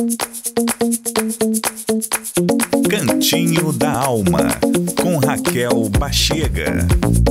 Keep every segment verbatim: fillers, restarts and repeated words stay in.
Cantinho da Alma, com Raquel Bachega.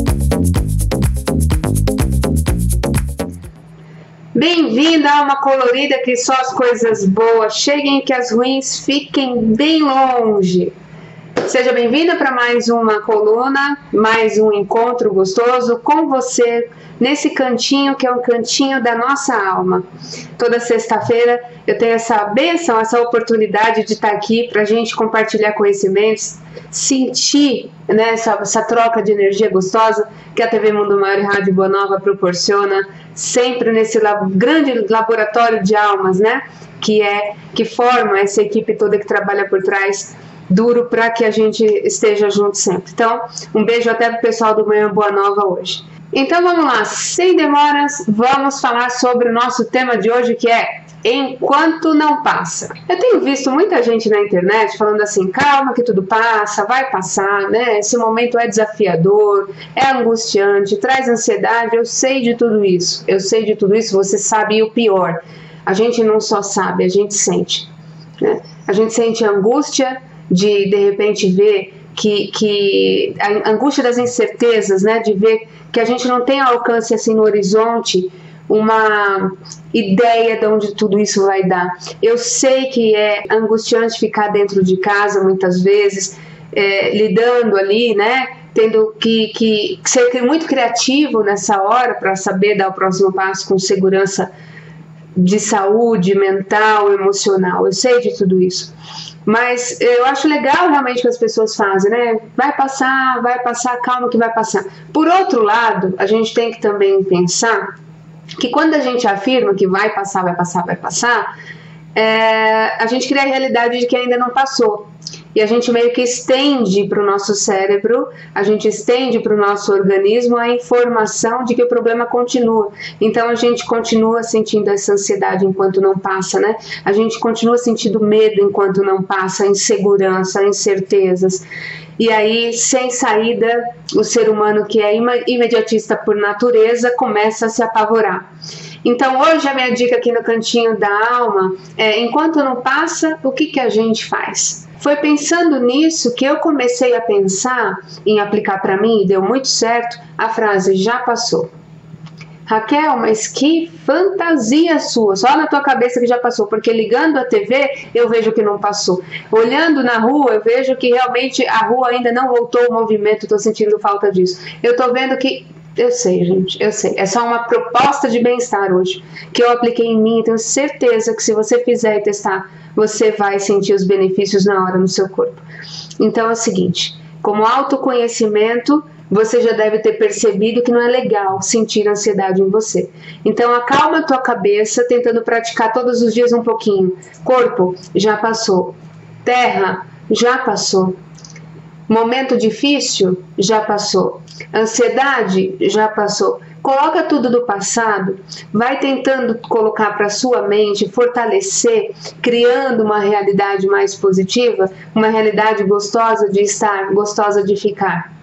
Bem-vinda a Alma Colorida, que só as coisas boas cheguem e que as ruins fiquem bem longe. Seja bem-vinda para mais uma coluna, mais um encontro gostoso com você nesse cantinho que é um cantinho da nossa alma. Toda sexta-feira eu tenho essa bênção, essa oportunidade de estar aqui para a gente compartilhar conhecimentos, sentir, né, essa, essa troca de energia gostosa que a T V Mundo Maior e Rádio Boa Nova proporciona, sempre nesse lab, grande laboratório de almas, né, que, é, que forma essa equipe toda que trabalha por trás duro para que a gente esteja junto sempre. Então, um beijo até pro pessoal do Manhã Boa Nova hoje. Então vamos lá, sem demoras, vamos falar sobre o nosso tema de hoje, que é Enquanto Não Passa. Eu tenho visto muita gente na internet falando assim, calma que tudo passa, vai passar, né? Esse momento é desafiador, é angustiante, traz ansiedade, eu sei de tudo isso, eu sei de tudo isso, você sabe, e o pior, a gente não só sabe, a gente sente, né? A gente sente angústia de, de repente, ver que, que a angústia das incertezas, né, de ver que a gente não tem alcance assim no horizonte, uma ideia de onde tudo isso vai dar. Eu sei que é angustiante ficar dentro de casa muitas vezes, é, lidando ali, né, tendo que, que ser muito criativo nessa hora para saber dar o próximo passo com segurança de saúde mental, emocional. Eu sei de tudo isso. Mas eu acho legal realmente que as pessoas fazem, né? Vai passar, vai passar, calma que vai passar. Por outro lado, a gente tem que também pensar que quando a gente afirma que vai passar, vai passar, vai passar, é, a gente cria a realidade de que ainda não passou. E a gente meio que estende para o nosso cérebro, a gente estende para o nosso organismo a informação de que o problema continua. Então a gente continua sentindo essa ansiedade enquanto não passa, né? A gente continua sentindo medo enquanto não passa, insegurança, incertezas. E aí, sem saída, o ser humano que é imediatista por natureza começa a se apavorar. Então hoje a minha dica aqui no Cantinho da Alma é, enquanto não passa, o que, que a gente faz? Foi pensando nisso que eu comecei a pensar em aplicar para mim, e deu muito certo, a frase já passou. Raquel, mas que fantasia sua, só na tua cabeça que já passou, porque ligando a T V eu vejo que não passou. Olhando na rua eu vejo que realmente a rua ainda não voltou ao movimento, estou sentindo falta disso. Eu estou vendo que... Eu sei, gente, eu sei. É só uma proposta de bem-estar hoje, que eu apliquei em mim e tenho certeza que se você fizer e testar, você vai sentir os benefícios na hora no seu corpo. Então é o seguinte, como autoconhecimento, você já deve ter percebido que não é legal sentir ansiedade em você. Então acalma a tua cabeça, tentando praticar todos os dias um pouquinho. Corpo, já passou. Terra, já passou. Momento difícil, já passou. Ansiedade, já passou. Coloca tudo do passado, vai tentando colocar para sua mente, fortalecer, criando uma realidade mais positiva, uma realidade gostosa de estar, gostosa de ficar,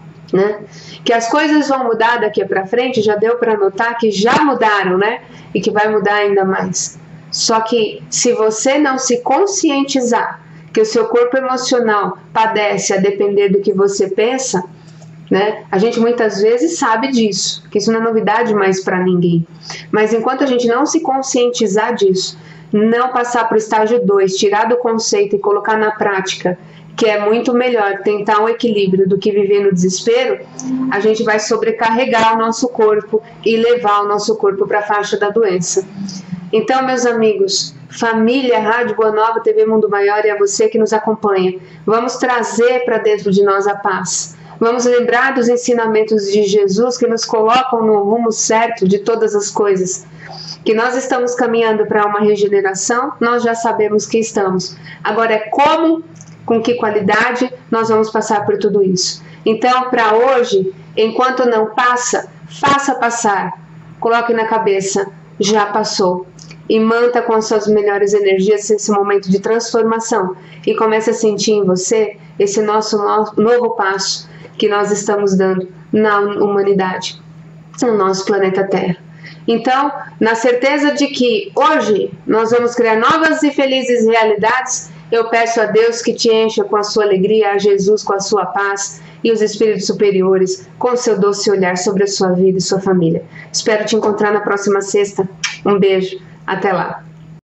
né? Que as coisas vão mudar daqui para frente, já deu para notar que já mudaram, né? E que vai mudar ainda mais. Só que se você não se conscientizar que o seu corpo emocional padece a depender do que você pensa, né? A gente muitas vezes sabe disso, que isso não é novidade mais para ninguém. Mas enquanto a gente não se conscientizar disso, não passar para o estágio dois, tirar do conceito e colocar na prática, que é muito melhor tentar um equilíbrio do que viver no desespero, a gente vai sobrecarregar o nosso corpo e levar o nosso corpo para a faixa da doença. Então, meus amigos, família, Rádio Boa Nova, T V Mundo Maior, e a você que nos acompanha, vamos trazer para dentro de nós a paz. Vamos lembrar dos ensinamentos de Jesus que nos colocam no rumo certo de todas as coisas. Que nós estamos caminhando para uma regeneração, nós já sabemos que estamos. Agora é como, com que qualidade nós vamos passar por tudo isso. Então, para hoje, enquanto não passa, faça passar. Coloque na cabeça, já passou. E manta com as suas melhores energias esse momento de transformação. E comece a sentir em você esse nosso novo passo que nós estamos dando na humanidade, no nosso planeta Terra. Então, na certeza de que hoje nós vamos criar novas e felizes realidades, eu peço a Deus que te encha com a sua alegria, a Jesus com a sua paz e os espíritos superiores com o seu doce olhar sobre a sua vida e sua família. Espero te encontrar na próxima sexta. Um beijo. Até lá.